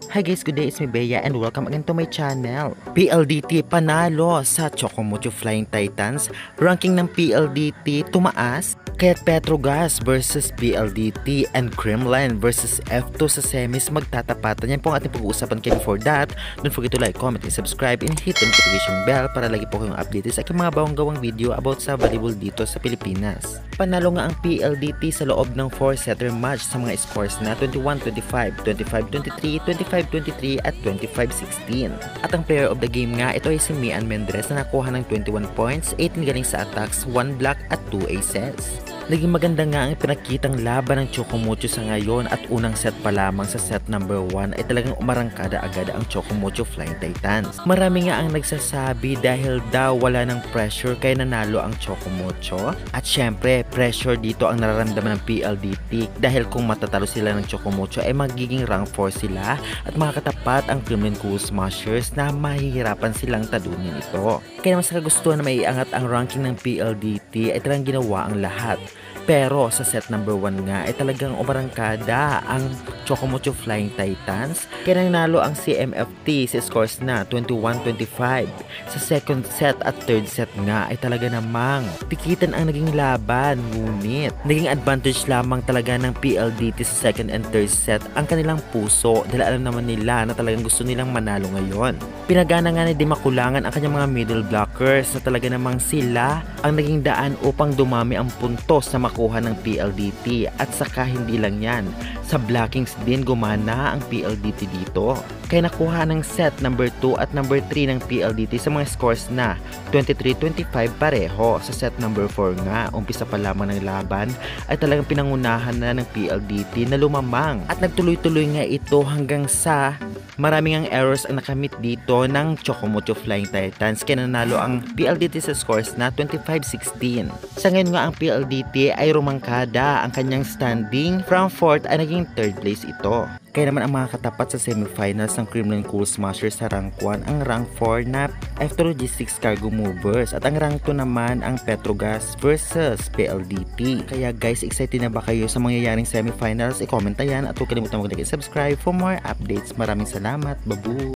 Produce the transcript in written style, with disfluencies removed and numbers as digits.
Hi guys, good day, it's me Bea and welcome again to my channel. PLDT panalo sa Chocomocho Flying Titans. Ranking ng PLDT tumaas. Kaya't Petrogas versus PLDT and Creamline versus F2 sa semis magtatapatan. Yan po ang ating pag-uusapan. Kaya before that, don't forget to like, comment, and subscribe and hit the notification bell para lagi po kayong updated sa aking mga bawang-gawang video about sa volleyball dito sa Pilipinas. Panalo nga ang PLDT sa loob ng 4-setter match sa mga scores na 21-25, 25-23, 25-23 at 25-16. At ang player of the game nga, ito ay si Mian Mendres na nakuha ng 21 points, 18 galing sa attacks, 1 block at 2 aces. Naging maganda nga ang pinakitang laban ng Chocomocho sa ngayon at unang set pa lamang sa set number 1 ay talagang umarangkada agad ang Chocomocho Flying Titans. Marami nga ang nagsasabi dahil daw wala ng pressure kaya nanalo ang Chocomocho. At syempre, pressure dito ang nararamdaman ng PLDT dahil kung matatalo sila ng Chocomocho ay magiging rank 4 sila at makakatapat ang Creamline Cool Smashers na mahihirapan silang talunin ito. Kaya naman sa kagustuhan na maiangat ang ranking ng PLDT ay talagang ginawa ang lahat. Pero sa set number 1 nga ay talagang umarangkada ang Chocomocho Flying Titans. Kaya nanalo ang CMFT sa scores na 21-25. Sa second set at third set nga ay talaga namang pikitan ang naging laban. Ngunit naging advantage lamang talaga ng PLDT sa second and third set ang kanilang puso dahil alam naman nila na talagang gusto nilang manalo ngayon. Pinagana nga ni Di Makulangan ang kanyang mga middle blockers na talaga namang sila ang naging daan upang dumami ang puntos na makuha ng PLDT at saka hindi lang yan. Sa blockings din gumana ang PLDT dito. Kaya nakuha ng set number 2 at number 3 ng PLDT sa mga scores na 23-25 pareho. Sa set number 4 nga, umpisa pa lamang ng laban ay talagang pinangunahan na ng PLDT na lumamang. At nagtuloy-tuloy nga ito hanggang sa maraming ang errors ang nakamit dito ng Chocomocho Flying Titans kaya nanalo ang PLDT sa scores na 25-16. Sa ngayon nga ang PLDT ay rumangkada ang kanyang standing from 4th ay naging 3rd place ito. Kaya naman ang mga katapat sa semifinals ng Creamline Cool Smashers sa rank 1 ang rank 4 na F2 Logistics Cargo Movers at ang rank 2 naman ang Petrogas versus PLDT. Kaya guys, excited na ba kayo sa mangyayaring semifinals? I-comment na yan at huwag kalimutan mag-like and subscribe for more updates. Maraming salamat. Babu!